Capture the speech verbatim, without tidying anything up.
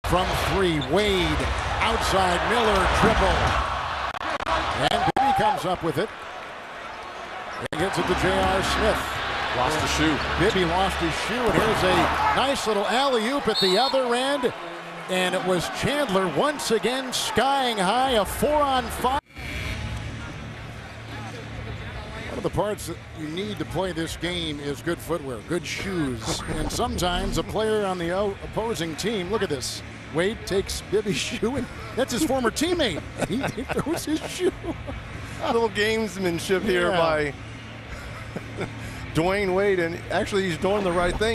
From three, Wade, outside, Miller, dribble. And Bibby comes up with it. And gets it to J R. Smith. Lost a shoe. Bibby lost his shoe, and here's a nice little alley-oop at the other end. And it was Chandler once again skying high, a four on five. One of the parts that you need to play this game is good footwear, good shoes. And sometimes a player on the opposing team, look at this. Wade takes Bibby's shoe, and that's his former teammate. He, he throws his shoe. A little gamesmanship here Yeah. by Dwyane Wade, and actually he's doing the right thing.